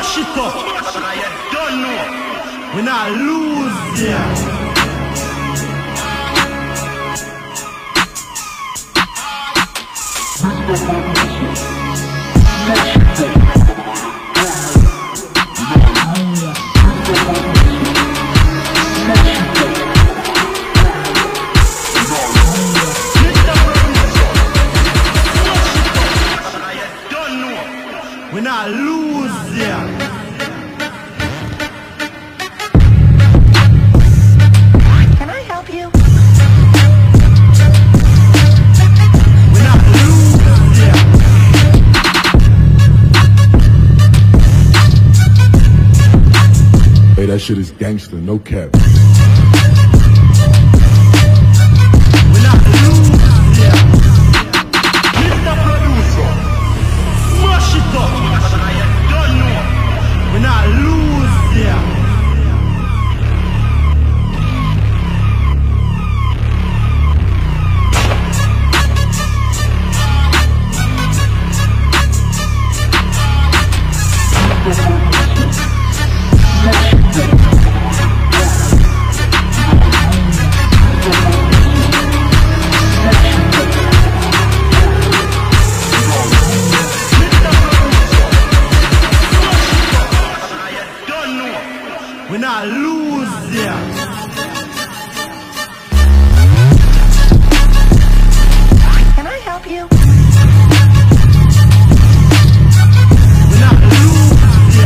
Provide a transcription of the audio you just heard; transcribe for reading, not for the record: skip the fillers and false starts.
Smash it up. You don't know. We not lose there. We not lose there. Can I help you? We not lose there. Hey, that shit is gangster, no cap. We not lose there. Mr. Producer, smash it up. You don't know. We not lose there. We not lose there. Can I help you?